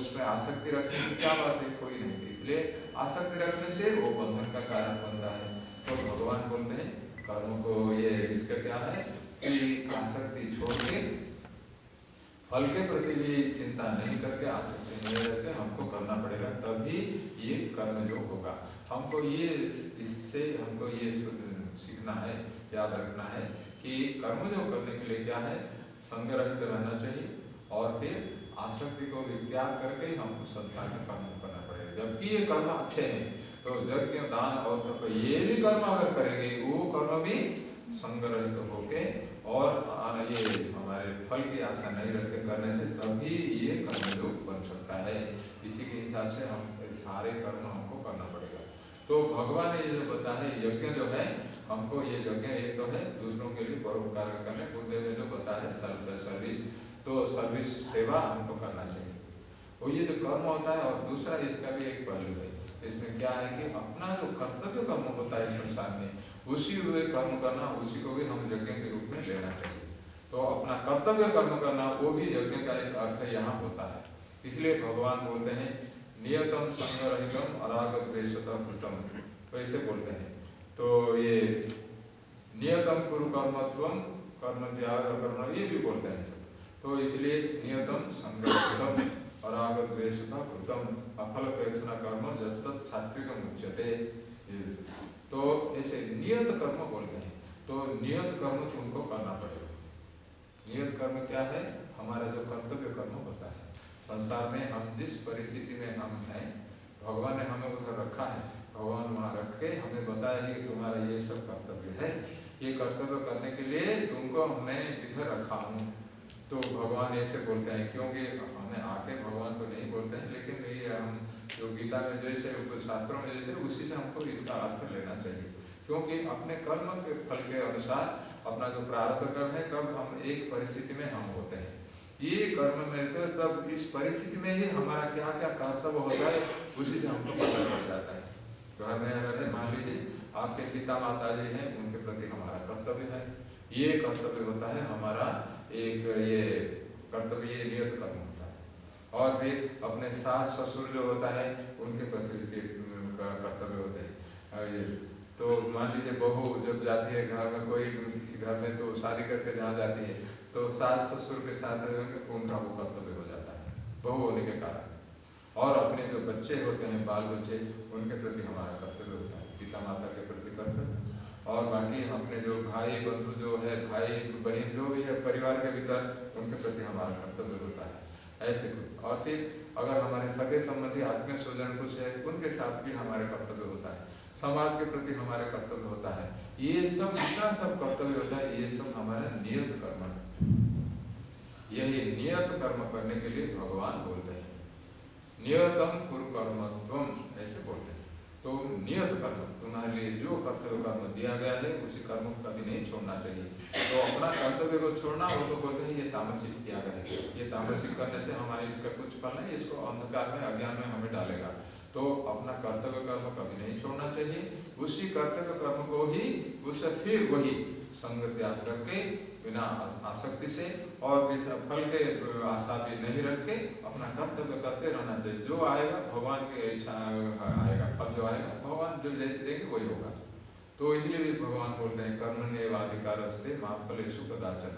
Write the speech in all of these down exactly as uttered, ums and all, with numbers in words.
उसमें आसक्ति रखने की क्या बात है, कोई नहीं। इसलिए आसक्ति रखने से वो बंधन का कारण बनता है। तो भगवान बोलते हैं कर्म को, ये इसका क्या है कि आसक्ति छोड़ के फल के प्रति भी चिंता नहीं करके, आसक्ति नहीं रहते हमको करना पड़ेगा, तभी ये कर्म जो होगा। हमको ये इससे हमको ये सीखना है, याद रखना है कि कर्म जो करने के लिए क्या है, संग रहित रहना चाहिए और फिर आसक्ति को भी त्याग करके हमको संसार में कर्म करना पड़ेगा। जबकि ये कर्म अच्छे हैं, तो यज्ञ दान और तप ये भी कर्म अगर करेंगे, वो कर्म भी संग रहित होके और ये हमारे फल की आशा नहीं रखते करने से, तभी ये कर्म योग बन सकता है। इसी के हिसाब से हम सारे कर्म हमको करना पड़ेगा। तो भगवान ने जो बताया है, यज्ञ जो है हमको, ये यज्ञ एक तो है दूसरों के लिए परोपकार करने, गुरुदेव ने जो बताया है सर्व सर्विस, तो सर्विस सेवा हमको करना चाहिए। और ये जो कर्म होता है, और दूसरा इसका भी एक पहलू है, इसमें क्या है कि अपना जो कर्तव्य कर्म होता है संसार में, उसी हुए कर्म करना, उसी को भी हम यज्ञ के रूप में लेना चाहिए। तो अपना कर्तव्य कर्म करना वो भी यज्ञ का एक अर्थ यहाँ होता है। इसलिए भगवान बोलते हैं नियतम संगरहितम अराग द्वेषतः कृतम, तो ऐसे बोलते हैं। तो ये नियतम कुरु कर्मत्वम कर्म त्याग कर्म, ये भी बोलते हैं। तो इसलिए नियतम संगरहितम अराग द्वेषतः कृतम अफल पेक्षणा कर्म जत्तत् सात्विकम उच्यते। तो ऐसे नियत कर्म बोलते हैं। तो नियत कर्म तुमको करना पड़ेगा। नियत कर्म क्या है, हमारा जो कर्तव्य कर्म होता है संसार में, हम जिस परिस्थिति में हम हैं, भगवान ने हमें उधर रखा है, भगवान वहाँ रख के हमें बताया है कि तुम्हारा ये सब कर्तव्य है, ये कर्तव्य करने के लिए तुमको मैं इधर रखा हूँ। तो भगवान ऐसे बोलते हैं, क्योंकि हमें आके भगवान को नहीं बोलते हैं, लेकिन ये हम जो गीता में जैसे शास्त्रों में जैसे, उसी से हमको इसका अर्थ लेना चाहिए। क्योंकि अपने कर्म के फल के अनुसार अपना जो प्रारब्ध कर्म है, तब हम एक परिस्थिति में हम होते हैं, ये कर्म में तो तब इस परिस्थिति में ही हमारा क्या क्या कर्तव्य होता है, उसी से हमको पता चल जाता है। घर में अगर है, मान लीजिए आपके पिता माता जी हैं, उनके प्रति हमारा कर्तव्य है, ये कर्तव्य होता है हमारा एक, ये कर्तव्य ये नियत कर्म होता है। और फिर अपने सास ससुर जो होता है, उनके प्रति कर्तव्य होते हैं। तो मान लीजिए बहू जब जाती है घर में, कोई किसी घर में तो शादी करके जहाँ जाती है, तो सास ससुर के साथ उनका वो कर्तव्य हो जाता है बहू होने के कारण। और अपने जो बच्चे होते हैं, बाल बच्चे, उनके प्रति हमारा कर्तव्य होता है, पिता माता के प्रति कर्तव्य। और बाकी अपने जो भाई बंधु जो है, भाई बहन जो भी है परिवार के भीतर, उनके प्रति हमारा कर्तव्य होता है ऐसे कुछ। और फिर अगर हमारे सगे संबंधी आत्मीय स्वजन कुछ है, उनके साथ भी हमारे कर्तव्य होता है, समाज के प्रति हमारे कर्तव्य होता है। ये सब जितना सब कर्तव्य होता है, ये सब हमारा नियत कर्म है। यही नियत कर्म करने के लिए भगवान बोलते हैं नियतम कुरु कर्मत्वम, ऐसे बोलते हैं। तो नियत कर्म, तुम्हारे लिए जो कर्तव्य कर्म दिया गया है, उसी कर्म को कभी नहीं छोड़ना चाहिए। तो अपना कर्तव्य को छोड़ना, वो तो बोलते हैं ये तामसिक त्याग है, ये तामसिक करने से हमारे इसका कुछ फल नहीं, इसको अंधकार में अज्ञान में हमें डालेगा। तो अपना कर्तव्य कर्म कभी नहीं छोड़ना चाहिए, उसी कर्तव्य कर्म को ही, उससे फिर वही संग त्याग करके बिना आसक्ति से और फल के आशा भी नहीं रख के अपना कर्तव्य करते रहना चाहिए। जो आएगा भगवान की इच्छा आएगा, फल जो आएगा भगवान जो जैसे देंगे वही होगा। तो इसलिए भी भगवान बोलते हैं कर्मण्येवाधिकारस्ते मा फलेषु कदाचन,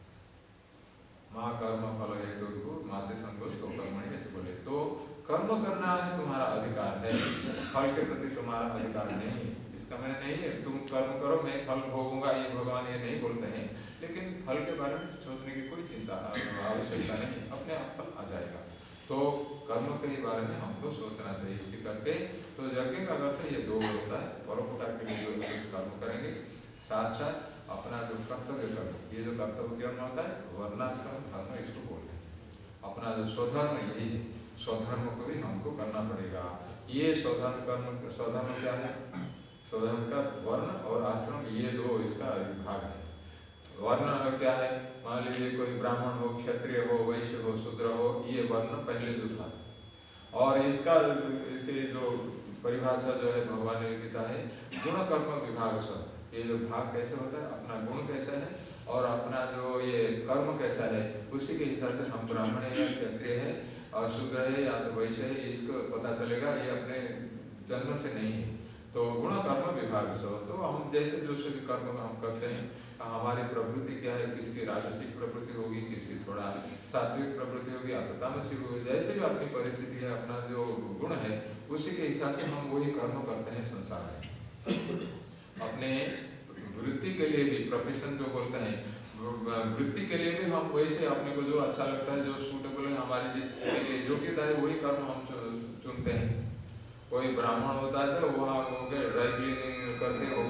माँ कर्म फल हेतु माते संतोष तो कर्मण्य, ऐसे बोले। तो कर्म करना है तुम्हारा अधिकार है, फल के प्रति तुम्हारा अधिकार नहीं है। इसका मैंने नहीं है तुम कर्म करो मैं फल भोगूंगा, ये भगवान ये नहीं बोलते हैं। लेकिन फल के बारे में सोचने की कोई चिंता आवश्यकता नहीं, अपने आप फल आ जाएगा। तो कर्म के बारे में हमको सोचना चाहिए। इसी करके तो यज्ञ का अर्थ ये दो होता है, परोपकार के लिए जो कर्म करेंगे, साथ साथ अपना जो कर्तव्य कर्म, ये जो कर्तव्य कर्म होता है वर्णाश्रम धर्म इसको बोलते हैं। अपना जो स्वधर्म यही है, स्वधर्म को भी हमको करना पड़ेगा। ये स्वधर्म कर्म, स्वधर्म क्या है, स्वधर्म का वर्ण और आश्रम ये दो इसका विभाग है। वर्ण क्या है, मान लीजिए कोई ब्राह्मण हो, क्षत्रिय हो, वैश्य हो, शूद्र हो, ये वर्ण पहले जो था। और इसका इसके जो परिभाषा जो है भगवान ने गीता है गुण कर्म विभाग सब, ये जो भाग कैसे होता है, अपना गुण कैसा है और अपना जो ये कर्म कैसा है, उसी के हिसाब से हम ब्राह्मण है या क्षत्रिय है और शूद्र है या तो वैश्य है, इसको पता चलेगा। ये अपने जन्म से नहीं है। तो गुण कर्म विभाग से, तो हम जैसे जो भी कर्म हम करते हैं, हमारी प्रवृत्ति क्या है, किसकी राजसिक प्रवृत्ति होगी, किसकी थोड़ा सात्विक प्रवृत्ति होगी, अथवा तामसिक होगी, जैसे भी अपनी परिस्थिति है, अपना जो गुण है, उसी के हिसाब से हम वही कर्म करते हैं संसार में। अपने वृत्ति के लिए भी, प्रोफेशन जो बोलते हैं, वृत्ति के लिए भी हम वैसे अपने को जो अच्छा लगता है, जो सूटेबल है, हमारी जिसके लिए योग्यता है, वही कर्म हम चुनते हैं। कोई ब्राह्मण होता है तो वहाँ उनके ड्राई क्लीनिंग करते हैं,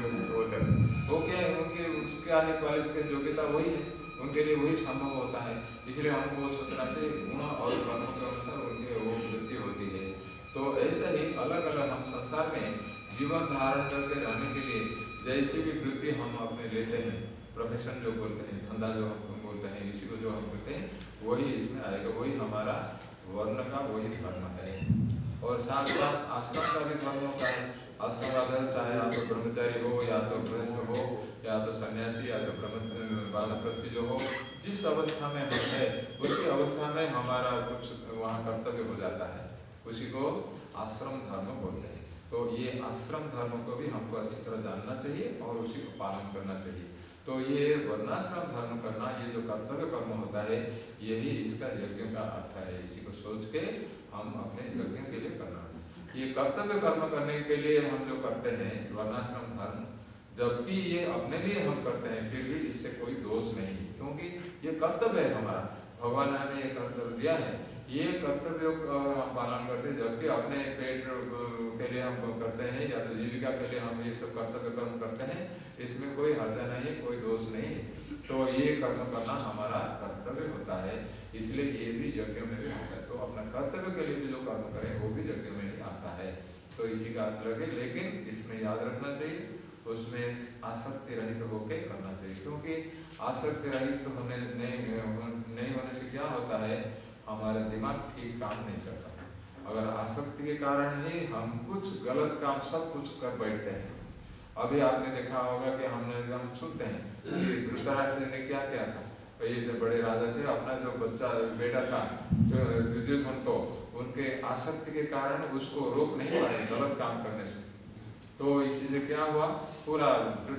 वो क्या है, उनके उसके आने वाले योग्यता वही है, उनके लिए वही संभव होता है। इसलिए हमको सोचना चाहिए गुण और कर्मों के अनुसार उनकी वो वृत्ति होती है। तो ऐसा ही अलग अलग हम संसार में जीवन धारण करके रहने के लिए जैसी भी वृत्ति हम अपने लेते हैं, प्रोफेशन जो बोलते हैं, धंधा जो हम बोलते हैं, इसी को जो हम बोलते हैं, वही इसमें आएगा। वही हमारा वर्ण का वही धर्म है। और साथ साथ आश्रम का भी धर्म होता है। आश्रम का धर्म चाहे या तो ब्रह्मचारी हो, या तो गृहस्थ हो, या तो सन्यासी, या तो ब्रह्म वानप्रस्थी जो हो, जिस अवस्था में हम है उसी अवस्था में हमारा कुछ वहाँ कर्तव्य हो जाता है, उसी को आश्रम धर्म बोलते हैं। तो ये आश्रम धर्म को भी हमको अच्छी तरह जानना चाहिए और उसी को पालन करना चाहिए। तो ये वर्णाश्रम धर्म करना, ये जो कर्तव्य कर्म होता है, यही इसका यज्ञ का अर्थ है। इसी को सोच के हम अपने यज्ञ के लिए करना। ये कर्तव्य कर्म करने के लिए हम जो करते हैं वर्णाश्रम धर्म, जबकि ये अपने लिए हम करते हैं, फिर भी इससे कोई दोष नहीं, क्योंकि ये कर्तव्य है हमारा। भगवान ने ये कर्तव्य दिया है, ये कर्तव्य हम पालन करते हैं। जबकि अपने पेट के लिए हम करते हैं या तो जीविका के लिए हम ये सब कर्तव्य कर्म करते हैं, इसमें कोई हर्जा नहीं है, कोई दोष नहीं है। तो ये कर्म करना हमारा कर्तव्य होता है, इसलिए ये भी यज्ञ में भी होता है। तो अपना कर्तव्य के लिए भी जो कर्म करें वो भी यज्ञ में ही आता है। तो इसी का अर्थ लगे, लेकिन इसमें याद रखना चाहिए, उसमें आसक्ति रहित होकर करना चाहिए। क्योंकि आसक्ति रहित होने नहीं नहीं होने से क्या होता है, हमारा दिमाग ठीक काम नहीं करता। अगर आसक्ति के कारण ही हम कुछ गलत काम सब कुछ कर बैठते हैं। अभी आपने देखा होगा कि हमने हम सुनते हैं कि धृतराष्ट्र ने क्या किया था। ये जो बड़े राजा थे, अपना जो बच्चा बेटा था दुर्योधन को, उनके आसक्ति के कारण उसको रोक नहीं पाए गलत काम करने से। तो इसी से क्या हुआ, पूरा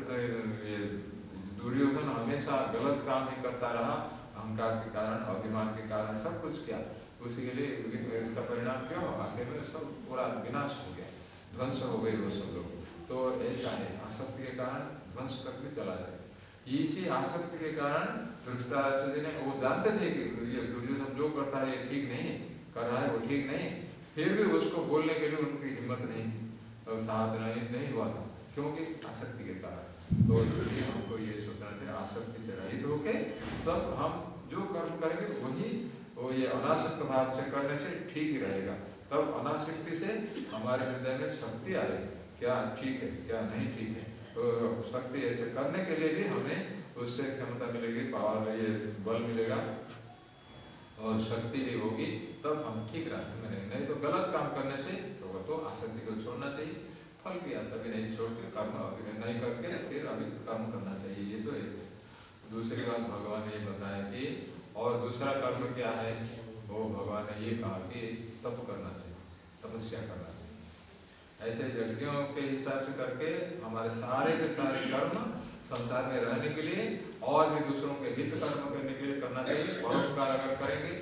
दुर्योधन हमेशा गलत काम ही करता रहा, अहंकार के कारण, अभिमान के कारण, सब कुछ किया। उसी के लिए इसका परिणाम क्या हुआ, आखिर में सब पूरा विनाश हो गया, ध्वंस हो गए वो सब लोग। तो ऐसा है, आसक्ति के कारण ध्वंस तक भी चला जाए। इसी आसक्ति के कारण धृतराष्ट्र जी ने, वो जानते थे कि ये दुर्योधन जो करता है ये ठीक नहीं कर रहा है, वो ठीक नहीं, फिर भी उसको बोलने के लिए उनकी हिम्मत नहीं, और साहस नहीं, नहीं हुआ था, क्योंकि आसक्ति के कारण। तो इसलिए हमको ये सोचना चाहिए, आसक्ति से रहित होके तब हम जो कर्म करेंगे वही वो ये अनासक्त भाव से करने से ठीक ही रहेगा। तब अनासक्ति से हमारे हृदय में शक्ति आएगी, क्या ठीक है क्या नहीं ठीक है। तो शक्ति ऐसे करने के लिए भी हमें उससे क्षमता मिलेगी, पावर, ये बल मिलेगा और शक्ति भी होगी, तब हम ठीक रास्ते में रहेंगे। नहीं तो गलत काम करने से होगा। तो आसक्ति को छोड़ना चाहिए, फल की आशा भी नहीं छोड़ के कर्म नहीं करके फिर अभी कर्म करना चाहिए। ये तो एक। दूसरी बात भगवान ने बताया कि, और दूसरा कर्म क्या है, वो भगवान ने ये कहा कि तप करना चाहिए, तपस्या करना चाहिए। ऐसे यज्ञों के हिसाब से करके हमारे सारे के सारे कर्म संसार में रहने के लिए और भी दूसरों के हित कर्म करने के लिए करना चाहिए। परोपकार अगर करेंगे,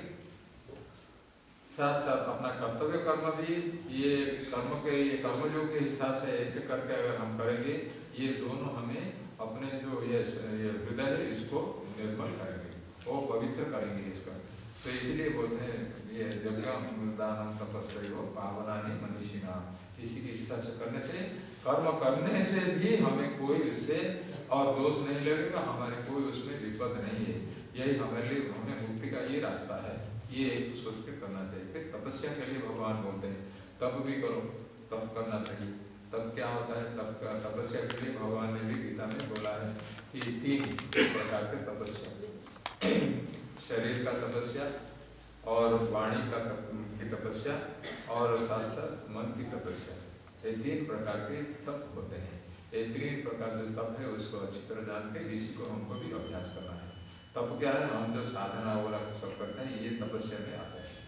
साथ साथ अपना कर्तव्य कर्म भी, ये कर्म के ये कर्मयोग के हिसाब से ऐसे करके अगर हम करेंगे, ये दोनों हमें अपने जो ये हृदय है इसको निर्मल करेंगे, वो पवित्र करेंगे इसका। तो इसीलिए बोलते हैं ये यज्ञ दानम तपस्या पावनानि मनीषिणा, इसी के हिसाब से करने से, कर्म करने से भी हमें कोई इससे और दोष नहीं लगेगा, हमारे कोई उसमें विपद नहीं है। यही हमारे लिए, हमें मुक्ति का ये रास्ता है, ये सोच के करना चाहिए। फिर तपस्या के लिए भगवान बोलते हैं तप भी करो, तप करना चाहिए। तब क्या होता है, तप का तपस्या के लिए भगवान ने भी गीता में बोला है कि तीन प्रकार के तपस्या, शरीर का तपस्या और वाणी का की तपस्या और साथ साथ मन की तपस्या, ये तीन प्रकार के तप होते हैं। ये तीन प्रकार के तप है, उसको अच्छी तरह जान के इसी को हमको भी अभ्यास करना है। तप क्या है, हम जो साधना वगैरह सब करते हैं ये तपस्या में आता है।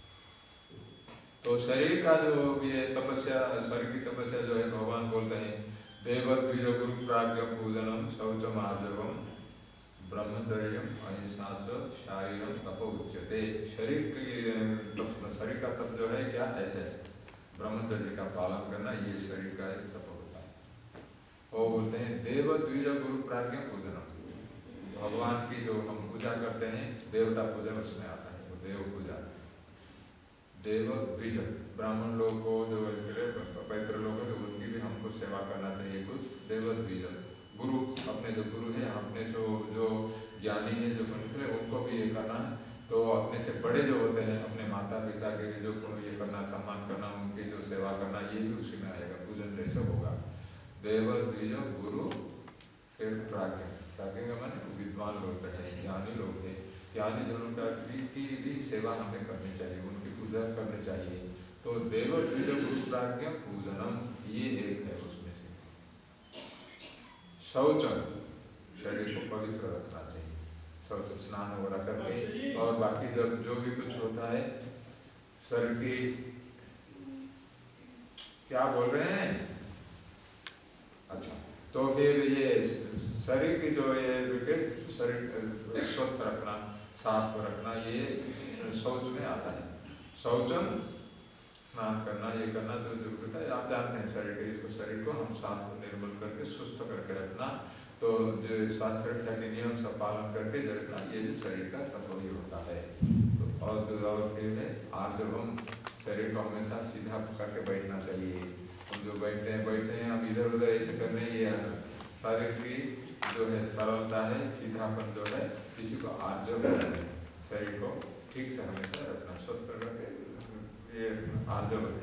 तो शरीर का जो ये तपस्या, शरीर की तपस्या जो है भगवान बोलते हैं देव द्विज गुरु प्राज्ञ पूजनम शौचम आर्जवम ब्रह्मचर्य अहिंसा शारीरम तप उच्यते। शरीर की तप, शरीर का तप जो है क्या ऐसे ब्रह्मचर्य का पालन करना, ये शरीर का एक तप होता है। वो बोलते हैं देव द्विज गुरु प्राज्ञ पूजनम, भगवान की जो हम पूजा करते हैं देवता पूजन उसमें आता है, वो देव पूजा। देव द्विज ब्राह्मण लोग को जो पवित्र लोग हैं उनकी भी हमको सेवा करना चाहिए कुछ। देव द्विज गुरु, अपने जो गुरु हैं, अपने जो जो ज्ञानी हैं, जो पवित्र है उनको भी ये करना। तो अपने से बड़े जो होते हैं, अपने माता पिता के जो ये करना, सम्मान करना, उनकी जो सेवा करना, ये भी उसी में आएगा, पूजन जैसे होगा। देव द्विज गुरु फिर प्राज्ञ, प्राज्ञ का माने विद्वान लोग हैं, ज्ञानी लोग हैं, ज्ञानी जनों का की भी सेवा हमें करनी चाहिए, उनकी पूजा करनी चाहिए। तो देव द्विज गुरु प्राज्ञ पूजनम ये एक है उसमें से। शौचम, शरीर को पवित्र रखना चाहिए, शौच स्नान वगैरह करके, और बाकी जब जो भी कुछ होता है शरीर की, क्या बोल रहे हैं, अच्छा तो फिर ये शरीर की जो ये शरीर स्वस्थ रखना, साफ रखना, ये शौच में आता है। शौचम स्नान करना, ये करना जो जरूरत है, आप जानते हैं शरीर के, इसको शरीर को हम साफ निर्मल करके सुस्त करके रखना, तो जो स्वास्थ्य रक्षा के नियम सब पालन करके रखना, ये जो शरीर का तत्व ही होता है। तो और जो फिर है आज जब हम शरीर को हमेशा सीधा करके बैठना चाहिए, हम जो बैठते हैं बैठते हैं हम इधर उधर ऐसे करने, ये शरीर की जो है सरलता है, सीधापन जो है, किसी को आर्जव है, शरीर को ठीक से हमेशा रखना, स्वस्थ रखे, ये आर्जव है।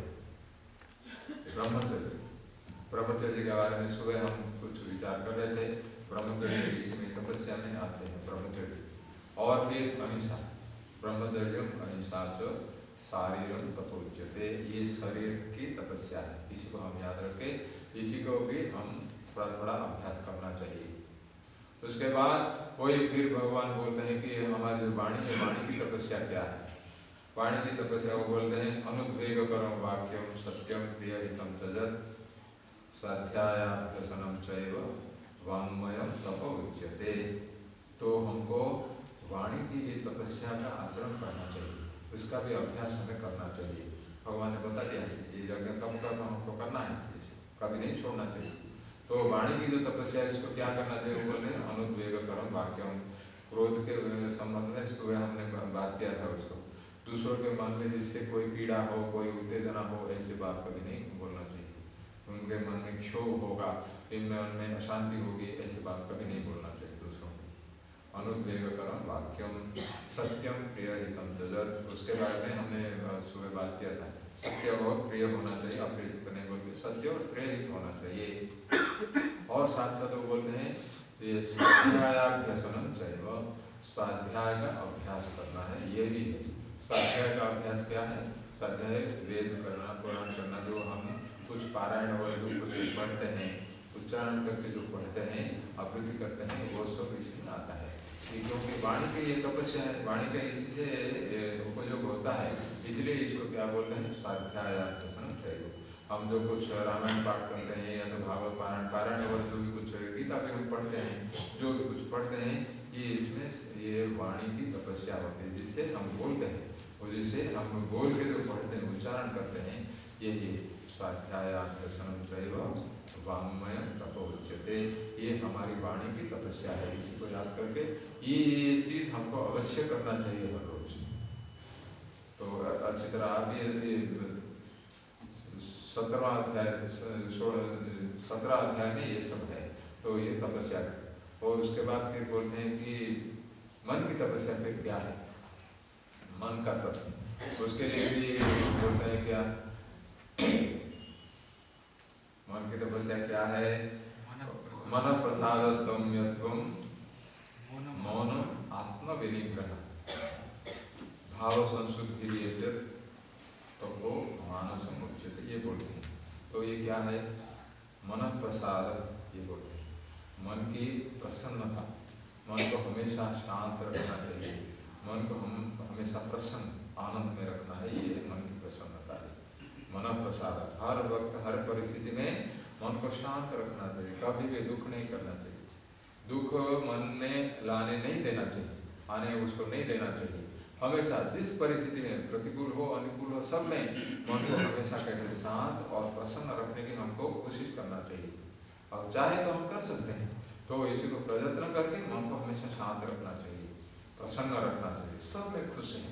ब्रह्मचर्य, ब्रह्मचर्य के बारे में सुबह हम कुछ विचार कर रहे थे। ब्रह्मचर्य इसमें तपस्या में आते हैं ब्रह्मचर्य। और फिर अहिंसा, ब्रह्मचर्य अहिंसा जो शारीरम तपोच्यते, ये शरीर की तपस्या है, इसी को हम याद रखें, इसी को भी हम थोड़ा थोड़ा अभ्यास करना चाहिए। उसके बाद वही फिर भगवान बोलते हैं कि हमारी जो वाणी है, वाणी की तपस्या क्या है। वाणी की तपस्या वो बोलते हैं अनुद्वेग करम वाक्यम सत्यम प्रिय हितम तजत स्वाध्यायाभ्यसनम चैव वाङ्मयम तप उच्यते। तो हमको वाणी की भी तपस्या का आचरण करना चाहिए, उसका भी अभ्यास हमें करना चाहिए। भगवान ने बता दिया ये यज्ञ कब करना हमको करना है, कभी नहीं छोड़ना चाहिए। तो वाणी की जो तपस्या है इसको क्या करना चाहिए, वो बोलते हैं अनुद्वेग करम वाक्यम। क्रोध के संबंध में सुबह हमने बात किया था, उसको दूसरों के मन में जिससे कोई पीड़ा हो, कोई उत्तेजना हो, ऐसी बात कभी नहीं बोलना चाहिए। उनके मन में क्षोभ होगा, इनमें उनमें अशांति होगी, ऐसी बात कभी नहीं बोलना चाहिए दूसरों को। अनुद्वेग करम वाक्यम सत्यम प्रिय हितम तजत, उसके बारे में हमने सुबह बात किया था। सत्य और प्रिय होना चाहिए, अप्रिय नहीं बोलते, सत्य और प्रेरित होना चाहिए। और साथ साथ वो बोलते हैं ये स्वाध्यायाभ्यसनम चाहिए, स्वाध्याय का अभ्यास करना है, ये भी है। स्वाध्याय का अभ्यास क्या है, स्वाध्याय वेद करना, पुराण करना, जो हम कुछ पारायण और जो कुछ पढ़ते हैं, उच्चारण करके जो पढ़ते हैं, आवृत्ति करते हैं, वो सब इसमें आता है। क्योंकि वाणी की ये तपस्या है, वाणी का इससे उपयोग होता है, इसलिए इसको क्या बोलते हैं स्वाध्यायाभ्यसनम चाहिए। हम जो कुछ रामायण पाठ करते हैं या तो भागवत पारायण पारायण और जो भी कुछ गीता भी हम पढ़ते हैं, जो भी कुछ पढ़ते हैं, ये इसमें ये वाणी की तपस्या होती है, जिससे हम बोलते हैं और जिससे हम बोल के जो पढ़ते हैं, उच्चारण करते हैं, यही स्वाध्यायाभ्यसनम चैव वाङ्मयम तप उच्यते, ये हमारी वाणी की तपस्या है। इसी को याद करके ये ये चीज़ हमको अवश्य करना चाहिए हर रोज। तो अच्छी तरह आप ये सत्रहवां अध्याय सत्रह अध्याय में ये सब है, तो ये तपस्या है। और उसके बाद फिर बोलते हैं कि मन की तपस्या फिर क्या है, मन का तप, उसके लिए भी बोलते हैं क्या, मन की तपस्या क्या है, मन प्रसाद सौम्यत्वम मौनम आत्म विनिग्रह भाव संशुद्धि तो वो मानसम उच्यते, ये बोलते हैं। तो ये क्या है, मन प्रसाद, ये बोलते हैं मन की प्रसन्नता, मन को हमेशा शांत रखना चाहिए, मन को हम हमेशा प्रसन्न आनंद में रखना है, ये मन की प्रसन्नता है। मन प्रसाद, हर वक्त हर परिस्थिति में मन को शांत रखना चाहिए, कभी भी दुख नहीं करना चाहिए, दुख मन में लाने नहीं देना चाहिए, आने उसको नहीं देना चाहिए। हमेशा जिस परिस्थिति में प्रतिकूल हो अनुकूल हो सब में मन को हमेशा कहते शांत और प्रसन्न रखने की हमको कोशिश करना चाहिए। और चाहे तो हम कर सकते हैं, तो इसी को प्रयत्न करके मन को हमेशा शांत रखना चाहिए, प्रसन्न रखना चाहिए, सब में खुश हैं।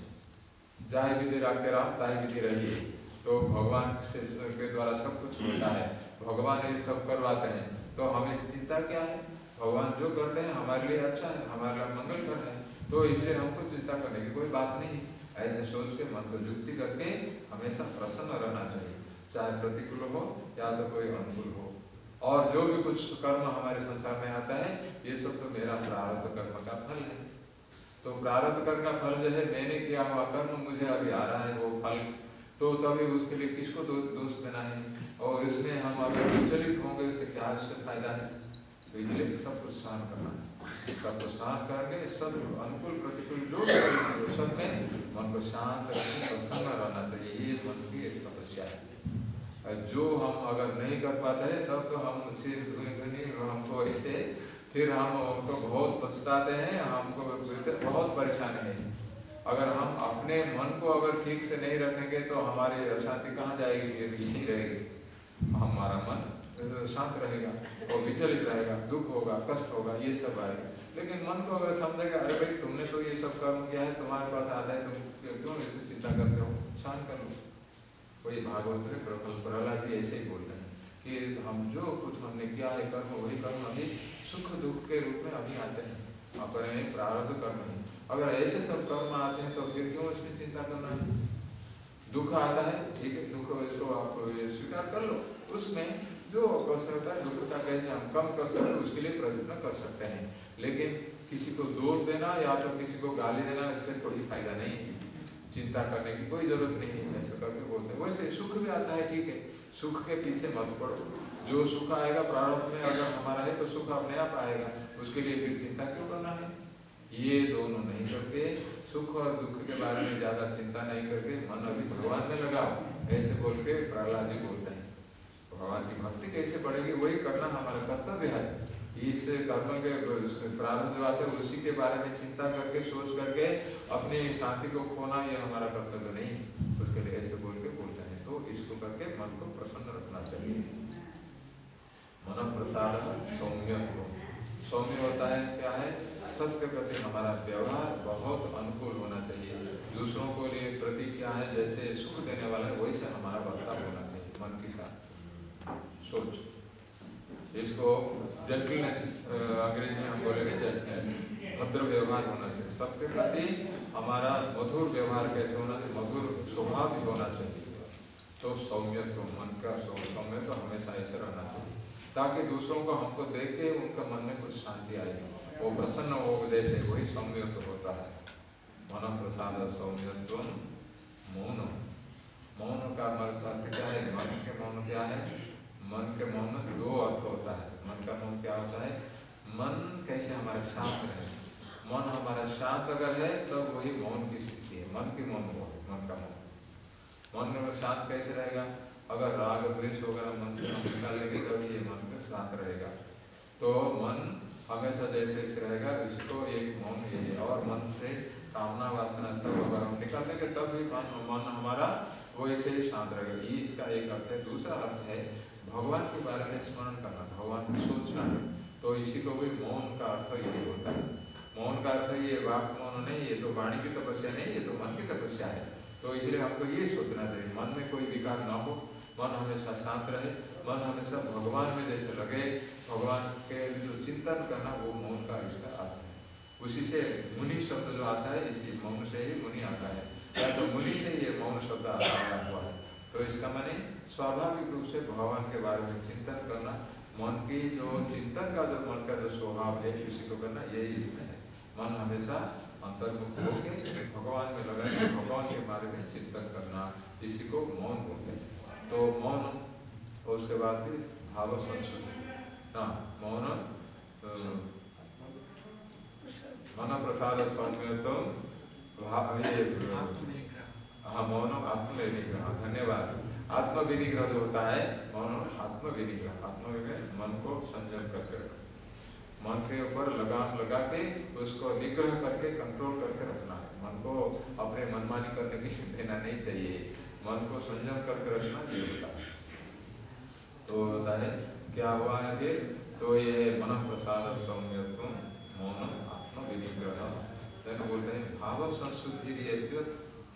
जाए विधि राखे राम ताई विधि रहिए, तो भगवान से के द्वारा सब कुछ होता है, भगवान ये सब करवाते हैं, तो हमें चिंता क्या है? भगवान जो करते हैं हमारे लिए अच्छा है, हमारे लिए मंगल कर रहे हैं, तो इसलिए हमको चिंता करने की कोई बात नहीं। ऐसे सोच के मन को युक्ति करके हमेशा प्रसन्न रहना चाहिए, चाहे प्रतिकूल हो या तो कोई अनुकूल हो। और जो भी कुछ कर्म हमारे संसार में आता है ये सब तो मेरा प्रारब्ध कर्म का फल है, तो प्रारब्ध कर्म का फल जो है मैंने किया हुआ कर्म मुझे अभी आ रहा है वो फल, तो तभी उसके लिए किसको दो, दोष देना है? और इसमें हम अगर विचलित होंगे तो क्या इससे फायदा है? तो इसलिए सब कुछ सहन करना, सब कुछ सहन करके सब अनुकूल प्रतिकूल जो सब में मन को शांत रखने प्रसन्न रहना चाहिए, ये मन की एक तपस्या है। जो हम अगर नहीं कर पाते हैं तब तो हम सिर धुनी हमको ऐसे फिर हम हमको बहुत पछताते हैं, हमको बहुत परेशानी है। अगर हम अपने मन को अगर ठीक से नहीं रखेंगे तो हमारी अशांति कहाँ जाएगी? यही रहेगी, हमारा मन शांत रहेगा और विचलित रहेगा, दुख होगा, कष्ट होगा, ये सब आएगा। लेकिन मन को अगर समझेगा अरे भाई तुमने तो ये सब कर्म किया है, तुम्हारे पास आता है, तुम क्यों ऐसे चिंता करते हो, शांत कर लो। वही भागवत में प्रहलाद जी ऐसे ही बोलते हैं कि हम जो कुछ हमने किया है कर्म, वही कर्म अभी सुख दुख के रूप में अभी आते हैं, अपने प्रारब्ध कर्म है। अगर ऐसे सब कर्म आते हैं तो फिर क्यों इसमें चिंता करना है? दुख आता है, ठीक है, दुख तो आप स्वीकार कर लो, उसमें जो अवसर है दुख का कैसे हम कम कर सकते हैं उसके लिए प्रयत्न कर सकते हैं। लेकिन किसी को दोष देना या तो किसी को गाली देना इससे कोई फायदा नहीं है, चिंता करने की कोई जरूरत नहीं है, ऐसा करके बोलते हैं। वैसे सुख भी आता है, ठीक है, सुख के पीछे मत पड़ो, जो सुख आएगा प्रारब्ध में अगर हमारा है तो सुख अपने आप आएगा, उसके लिए फिर चिंता क्यों करना है? ये दोनों नहीं करके सुख और दुख के बारे में ज्यादा चिंता नहीं करके मन अभी भगवान में लगाओ, ऐसे बोल के प्रहलाद जी बोलते हैं। भगवान की भक्ति कैसे बढ़ेगी वही करना हमारा कर्तव्य है। इस कर्म के प्रारब्ध बात है उसी के बारे में चिंता करके सोच करके अपनी शांति को खोना ये हमारा कर्तव्य नहीं, उसके लिए ऐसे बोल के बोलते हैं। तो इसको करके मन को प्रसन्न रखना चाहिए। मन प्रसाद सौम्य, सौम्य होता है क्या है? सत्य प्रति हमारा व्यवहार बहुत अनुकूल होना चाहिए, दूसरों को लिए प्रति क्या है जैसे सुख देने वाला है वैसे हमारा बर्ताव होना चाहिए मन के साथ सोच। इसको जेंटलनेस अंग्रेजी में हम बोलेंगे जेंटलनेस, भद्र व्यवहार होना चाहिए सबके प्रति, हमारा मधुर व्यवहार कैसे होना चाहिए? मधुर स्वभाव भी होना चाहिए। तो सौम्य तो मन का सौम्य तो हमेशा ऐसे रहना चाहिए ताकि दूसरों को हमको देख के उनका मन में कुछ शांति आएगी, वो प्रसन्न हो जैसे, वही सौम्यत्व होता है। मन प्रसाद सौम्यत्व मौन, मौन का अर्थ क्या है? मन के मौन क्या है? मन के मौन में दो अर्थ होता है। मन का मौन क्या होता है? मन कैसे हमारा शांत रहे, मन हमारा शांत अगर है तब तो वही मौन की स्थिति है, मन की मौन हो, मन का मौन। मन में शांत कैसे रहेगा? अगर राग द्वेष वगैरह मन से हम निकाल लेंगे तब ये मन में शांत रहेगा। तो मन हमेशा जैसे रहेगा, इसको एक मौन ये है। और मन से कामना वासना सब अगर हम निकाल देंगे तब भी मन मन हमारा वैसे ही शांत रहेगा। ये इसका एक अर्थ है। दूसरा अर्थ है भगवान के बारे में स्मरण करना, भगवान को सोचना है, तो इसी को भी मौन का अर्थ यही होता है। मौन का अर्थ ये वाक मौन नहीं, ये तो वाणी की तपस्या नहीं, ये तो मन की तपस्या है। तो इसलिए हमको ये सोचना चाहिए मन में कोई विकार ना हो, मन हमेशा शांत रहे, मन हमेशा भगवान में जैसे लगे, भगवान के जो चिंतन करना वो मौन का इसका अर्थ है। उसी से मुनि शब्द जो आता है, इसी मौन से ही मुनि आता है, या तो मुनि से ये मौन शब्द आया हुआ है। तो इसका माने स्वाभाविक रूप से भगवान के बारे में चिंतन करना, मन की जो चिंतन का जो मन का जो स्वभाव है उसी को करना, यही इसमें है। मन हमेशा अंतर्मुख होकर भगवान में लगा, भगवान के बारे में चिंतन करना, इसी को मौन बोलते हैं। तो मौन और उसके बाद फिर भाव संशुद्धि, हाँ मौन मन प्रसाद सौम्य तो हाँ मौन आत्मविनिग्रह, धन्यवाद। आत्मविनिग्रह जो होता है मौन आत्मविनिग्रह, आत्मविनिग्रह मन को संयम करके रखना, मन के ऊपर लगाम लगा के उसको निग्रह करके कंट्रोल करके रखना है। मन को अपने मनमानी करने की देना नहीं चाहिए, मन को संयम करके रखना ये होता है। तो होता है क्या हुआ है फिर, तो ये मन प्रसाद सौम्यत्व मौन आत्मविनिग्रह, जैसे बोलते हैं भाव संशुद्धि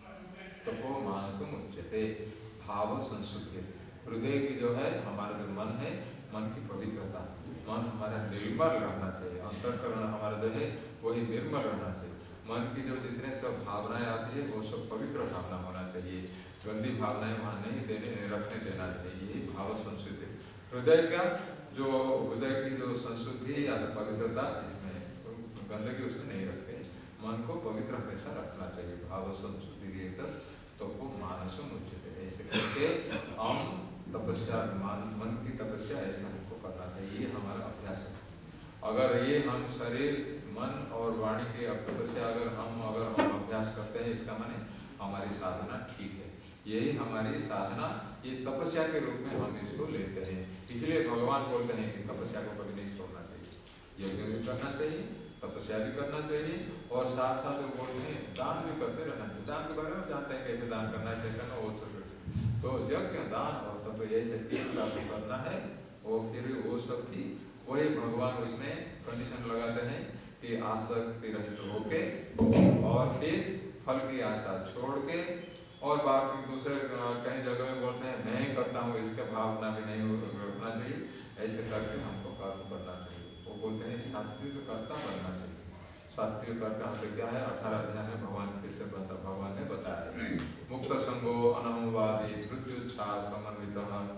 तपो मानसम उच्यते। भाव संशुद्धि, हृदय की जो है हमारा जो मन है, मन की पवित्रता, मन हमारा निर्मल रहना चाहिए, अंतःकरण हमारा जो है वही निर्मल रहना चाहिए। मन की जो जितने सब भावनाएं आती है वो सब पवित्र भावना होना चाहिए, गंदी भावनाएं वहाँ नहीं देने रखने देना चाहिए। भाव संशुद्धि, हृदय का जो हृदय की जो संशुद्धि या पवित्रता, इसमें गंदगी उसमें नहीं रखते, मन को पवित्र हमेशा रखना चाहिए। भाव संशुद्धि तो को मानसम उच्चते, ऐसे करके हम तपस्या मान मन की तपस्या ऐसे हमको करना चाहिए, हमारा अभ्यास है। अगर ये हम शरीर मन और वाणी के अब तपस्या अगर हम अगर हम अभ्यास करते हैं, इसका माने हमारी साधना ठीक है, यही हमारी साधना, ये तपस्या के रूप में हम इसको लेते हैं। इसलिए भगवान बोलते हैं कि तपस्या को कभी नहीं छोड़ना चाहिए, यज्ञ भी करना चाहिए, तपस्या भी करना चाहिए, और साथ साथ वो बोलते हैं दान भी करते रहना चाहिए। दान के बारे में जानते हैं कैसे दान करना चाहिए करना, वो सब तो यज्ञ दान और तप ऐसे तीन कार्य करना है। और फिर वो सब भी वही भगवान उसमें कंडीशन लगाते हैं कि आसक्ति रहित होके और फिर फल की आशा छोड़ के, और बाकी दूसरे कई जगह में बोलते हैं मैं करता हूँ, इसका भावना भी नहीं रखना चाहिए, ऐसे करके हमको कर्म करना चाहिए। वो बोलते हैं सात्विक कर्ता बनना चाहिए। सात्विक कर्ता हमसे क्या है, अठारह अध्याय में भगवान फिर से भगवान ने बताया, मुक्त संगो अनमवादी मृत्युच्छा समन्वित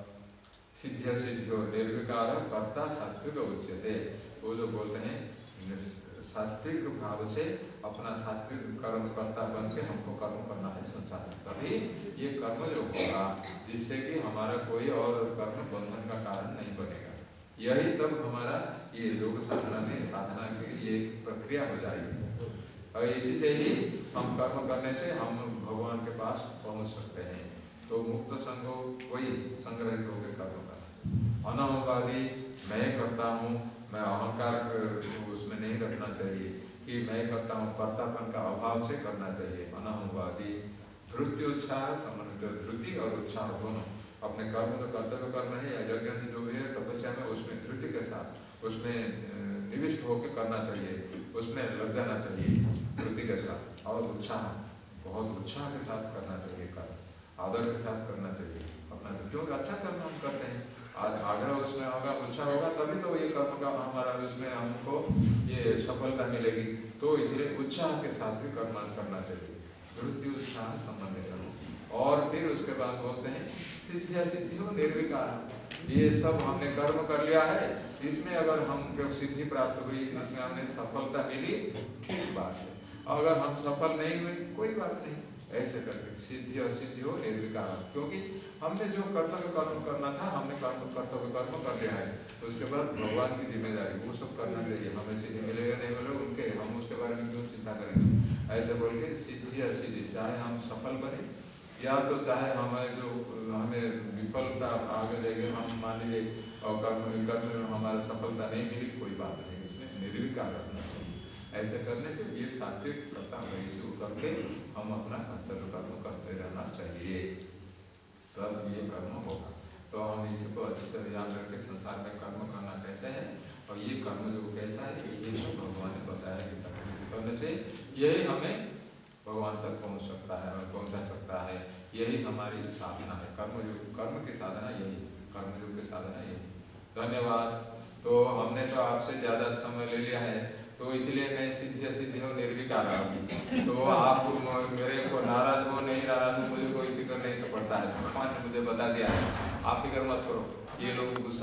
सिद्ध सिद्धियो निर्विकार कर्ता सात्विक उच्यते। वो जो बोलते हैं सात्विक भाव से अपना सात्विक कर्म कर्ता बन के हमको कर्म करना है संसार में, तभी ये कर्म जो होगा जिससे कि हमारा कोई और कर्म बंधन का कारण नहीं बनेगा। यही तब हमारा ये योग साधना में साधना की ये प्रक्रिया हो जाएगी, और इसी से ही हम कर्म करने से हम भगवान के पास पहुंच सकते हैं। तो मुक्त संगो वही संग्रहित होकर कर्म करना। अनहंवादी मैं करता हूँ, मैं अहंकार उसमें नहीं रखना चाहिए कि मैं करता हूँ, कर्तापन का अभाव से करना चाहिए। अनहंवादी धृति उत्साह समन्वित, धृति और उत्साह दोनों अपने कर्म जो कर्तव्य कर्म है या यज्ञ जो भी है तपस्या में, उसमें धृति के साथ उसमें निविष्ट होकर करना चाहिए, उसमें लग जाना चाहिए धृति के साथ, और उत्साह बहुत उत्साह के साथ करना चाहिए, कर्म आदर के साथ करना चाहिए अपना, क्योंकि अच्छा कर्म हम करते हैं, आज आग्रह उसमें होगा, उत्साह होगा, तभी तो ये कर्म का हमारा उसमें हमको ये सफलता मिलेगी। तो इसलिए उत्साह के साथ भी कर्म करना चाहिए, धृति उत्साह संबंधित। और फिर उसके बाद बोलते हैं सिद्ध सिद्धियों निर्विकार, ये सब हमने कर्म कर लिया है, इसमें अगर हमको सिद्धि प्राप्त हुई, इसमें हमने सफलता मिली, ठीक बात है। अगर हम सफल नहीं हुए कोई बात नहीं, ऐसे करके सिद्धि और सिद्धि हो निर्विकार, क्योंकि हमने जो कर्तव्य कर्म करना था हमने कर्म कर्तव्य कर्म कर लिया है, उसके बाद भगवान की जिम्मेदारी वो सब करना चाहिए। हमें सिद्धि मिलेगा नहीं मिलेगा उनके, हम उसके बारे में क्यों चिंता करेंगे, ऐसे बोल के सिद्धि और सिद्धि, चाहे हम सफल बने या तो चाहे हमें जो हमें विफलता आगे जाएगी, हम मान लीजिए और कर्म कर्म में हमारा सफलता नहीं मिली, कोई बात नहीं, इसमें निर्विकार रखना चाहिए। ऐसे करने से ये सात्विक कर्ता वही शुरू करके हम अपना कर्तव्य कर्म करते रहना चाहिए, तब ये कर्म होगा। तो हम इसको अच्छी तरह याद रखें, संसार में कर्म करना कैसे है और ये कर्म जो कैसा है, ये सब भगवान ने बताया कि करने से यही हमें भगवान तक पहुंच सकता है और पहुंचा सकता है। यही हमारी साधना है, कर्मयोग कर्म की साधना यही, कर्मयोग की साधना यही। धन्यवाद। तो हमने तो आपसे ज़्यादा समय ले लिया है, तो इसलिए मैं सिद्धि सिद्धि हो निर्विकार हूँ। तो आप मेरे को नाराज हो नहीं नाराज हो, मुझे कोई फिक्र नहीं तो पड़ता है, भगवान ने मुझे बता दिया है, आप फिक्र मत करो। ये लोग